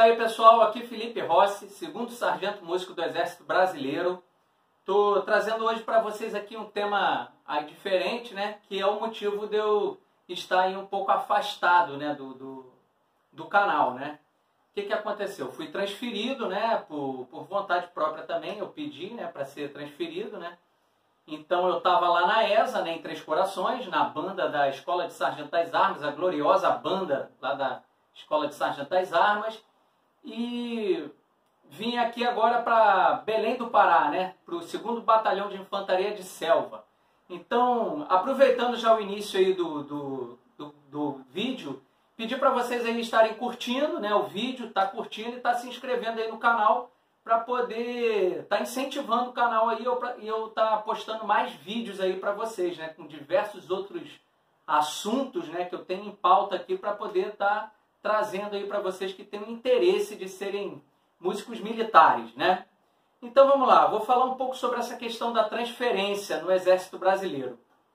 aí pessoal, aqui Felipe Rossi, segundo sargento músico do Exército Brasileiro. Estou trazendo hoje para vocês aqui um tema aí diferente, né? Que é o motivo de eu estar aí um pouco afastado, né, do canal, né? O que aconteceu? Fui transferido, né, por vontade própria também, eu pedi, né, para ser transferido, né? Então eu estava lá na ESA, né, em Três Corações, na banda da Escola de Sargento das Armas, a gloriosa banda lá da Escola de Sargento das Armas, e vim aqui agora para Belém do Pará, né, para o 2º Batalhão de Infantaria de Selva. Então, aproveitando já o início aí do vídeo, pedir para vocês aí estarem curtindo, né, o vídeo, tá curtindo e tá se inscrevendo aí no canal para poder estar incentivando o canal aí e eu tá postando mais vídeos aí para vocês, né, com diversos outros assuntos, né, que eu tenho em pauta aqui para poder estar trazendo aí para vocês que têm o interesse de serem músicos militares, né? Então vamos lá, vou falar um pouco sobre essa questão da transferência no Exército Brasileiro.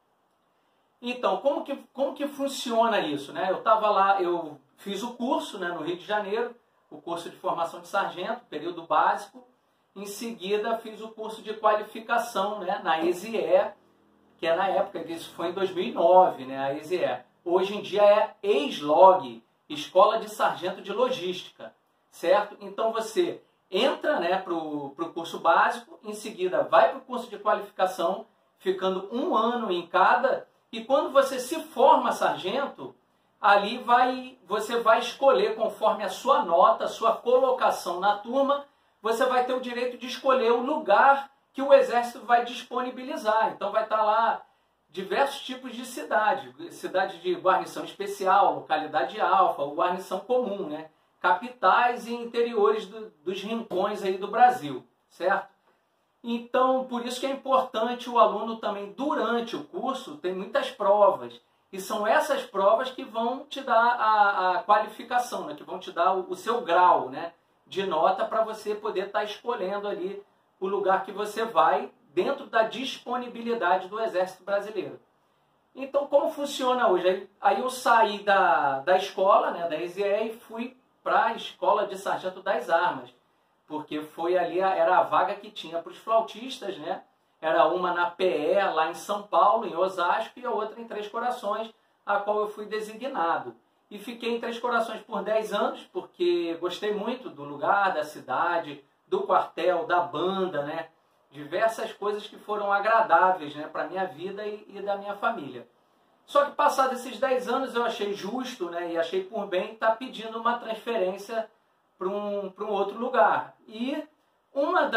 Então, como que funciona isso, né? Eu estava lá, eu fiz o curso, né, no Rio de Janeiro, o curso de formação de sargento, período básico. Em seguida, fiz o curso de qualificação, né, na ESIE, que é na época, que isso foi em 2009, né, a ESIE. Hoje em dia é ESLOG, Escola de Sargento de Logística, certo? Então você entra, né, para o curso básico, em seguida vai para o curso de qualificação, ficando 1 ano em cada, e quando você se forma sargento, ali você vai escolher, conforme a sua nota, a sua colocação na turma, você vai ter o direito de escolher o lugar que o Exército vai disponibilizar. Então vai estar lá diversos tipos de cidade de guarnição especial, localidade alfa, ou guarnição comum, né? Capitais e interiores dos rincões aí do Brasil, certo? Então, por isso que é importante o aluno também, durante o curso, tem muitas provas, e são essas provas que vão te dar a qualificação, né? Que vão te dar o seu grau, né, de nota para você poder estar escolhendo ali o lugar que você vai, dentro da disponibilidade do Exército Brasileiro. Então, como funciona hoje? Aí eu saí da escola, né, da ESIE, e fui para a Escola de Sargento das Armas, porque foi ali, era a vaga que tinha para os flautistas, né? Era uma na PE, lá em São Paulo, em Osasco, e a outra em Três Corações, a qual eu fui designado. E fiquei em Três Corações por 10 anos, porque gostei muito do lugar, da cidade, do quartel, da banda, né? Diversas coisas que foram agradáveis, né, para a minha vida e da minha família. Só que passados esses 10 anos eu achei justo, né, e achei por bem estar pedindo uma transferência para um outro lugar. E uma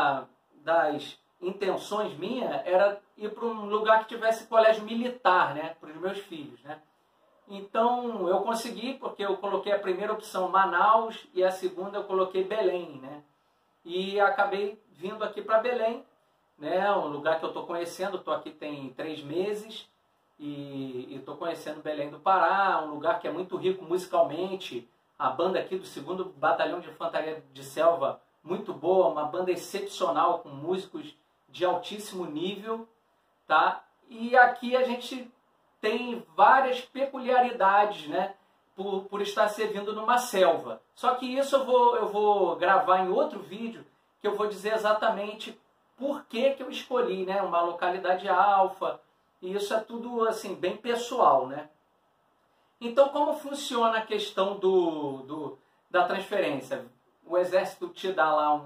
das intenções minha era ir para um lugar que tivesse colégio militar, né, para os meus filhos, né. Então eu consegui, porque eu coloquei a primeira opção Manaus e a segunda eu coloquei Belém, né. E acabei vindo aqui para Belém, né, um lugar que eu estou conhecendo, estou aqui tem 3 meses, e estou conhecendo Belém do Pará, um lugar que é muito rico musicalmente, a banda aqui do 2º Batalhão de Infantaria de Selva, muito boa, uma banda excepcional, com músicos de altíssimo nível, tá? E aqui a gente tem várias peculiaridades, né, por estar servindo numa selva. Só que isso eu vou gravar em outro vídeo, que eu vou dizer exatamente por que eu escolhi, né, uma localidade alfa, e isso é tudo assim, bem pessoal, né? Então, como funciona a questão da transferência? O Exército te dá lá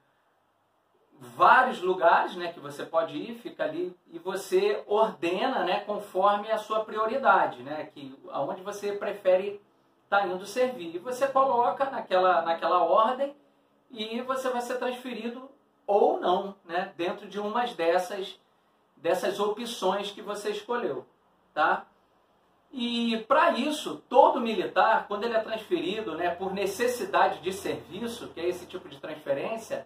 vários lugares, né, que você pode ir, fica ali, e você ordena, né, conforme a sua prioridade, né, aonde você prefere estar indo servir. E você coloca naquela ordem e você vai ser transferido ou não, né, dentro de umas dessas opções que você escolheu, tá? E para isso, todo militar, quando ele é transferido, né, por necessidade de serviço, que é esse tipo de transferência,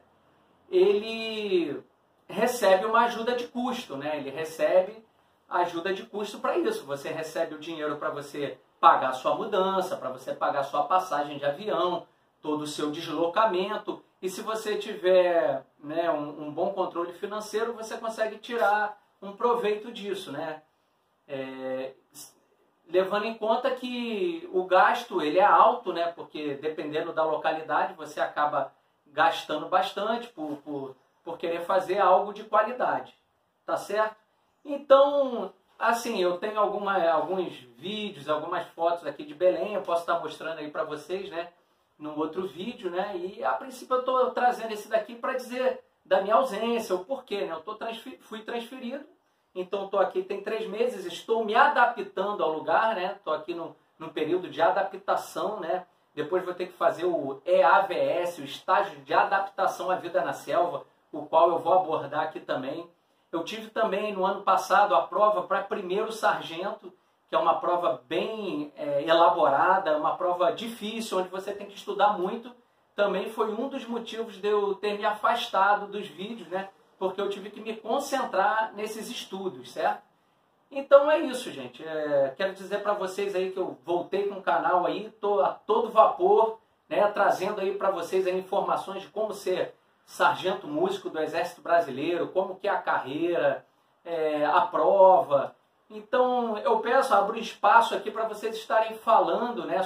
ele recebe uma ajuda de custo, né? Ele recebe ajuda de custo para isso. Você recebe o dinheiro para você pagar a sua mudança, para você pagar a sua passagem de avião, todo o seu deslocamento. E se você tiver, né, um bom controle financeiro, você consegue tirar um proveito disso, né? levando em conta que o gasto ele é alto, né? Porque dependendo da localidade você acaba gastando bastante por querer fazer algo de qualidade, tá certo? Então, assim, eu tenho alguns vídeos, algumas fotos aqui de Belém, eu posso estar mostrando aí para vocês, né? Num outro vídeo, né? E a princípio eu estou trazendo esse daqui para dizer da minha ausência, o porquê, né? Fui transferido, então estou aqui tem 3 meses, estou me adaptando ao lugar, né? Estou aqui no período de adaptação, né? Depois vou ter que fazer o EAVS, o Estágio de Adaptação à Vida na Selva, o qual eu vou abordar aqui também. Eu tive também no ano passado a prova para primeiro sargento, que é uma prova bem elaborada, uma prova difícil, onde você tem que estudar muito. Também foi um dos motivos de eu ter me afastado dos vídeos, né? Porque eu tive que me concentrar nesses estudos, certo? Então é isso, gente. Quero dizer para vocês aí que eu voltei com o canal aí, estou a todo vapor, né? Trazendo aí para vocês aí informações de como ser sargento músico do Exército Brasileiro, como que é a carreira, a prova. Então eu peço, abro espaço aqui para vocês estarem falando, né,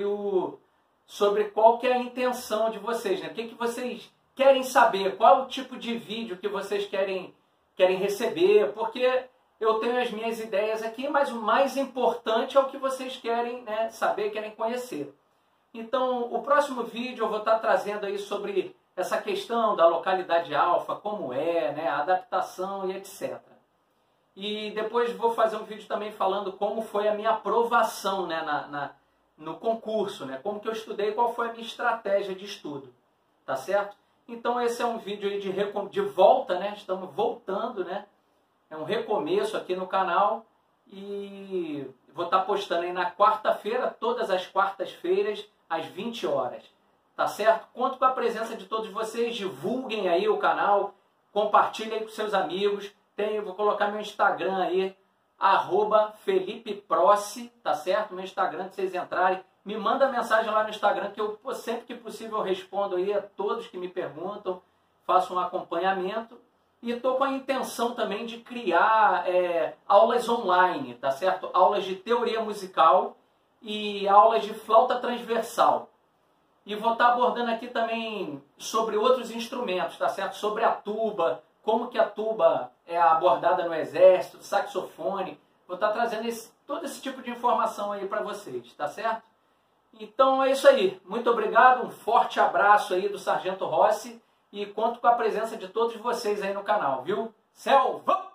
sobre qual que é a intenção de vocês, né? O que vocês querem saber, qual o tipo de vídeo que vocês querem receber, porque eu tenho as minhas ideias aqui, mas o mais importante é o que vocês querem, né, saber, querem conhecer. Então, o próximo vídeo eu vou estar trazendo aí sobre essa questão da localidade alfa, como né, a adaptação e etc. E depois vou fazer um vídeo também falando como foi a minha aprovação, né, no concurso, né, como que eu estudei, qual foi a minha estratégia de estudo, tá certo? Então esse é um vídeo aí de volta, né, estamos voltando, né, é um recomeço aqui no canal e vou estar postando aí na quarta-feira, todas as quartas-feiras, às 20 horas. Tá certo? Conto com a presença de todos vocês, divulguem aí o canal, compartilhem com seus amigos. Vou colocar meu Instagram aí, @FelipeProce, tá certo? Meu Instagram, que vocês entrarem. Me manda mensagem lá no Instagram, que eu sempre que possível eu respondo aí a todos que me perguntam, faço um acompanhamento. E estou com a intenção também de criar aulas online, tá certo? Aulas de teoria musical e aulas de flauta transversal. E vou estar abordando aqui também sobre outros instrumentos, tá certo? Sobre a tuba, como que a tuba é abordada no exército, saxofone. Vou estar trazendo todo esse tipo de informação aí para vocês, tá certo? Então é isso aí. Muito obrigado, um forte abraço aí do Sargento Rossi e conto com a presença de todos vocês aí no canal, viu? Selva!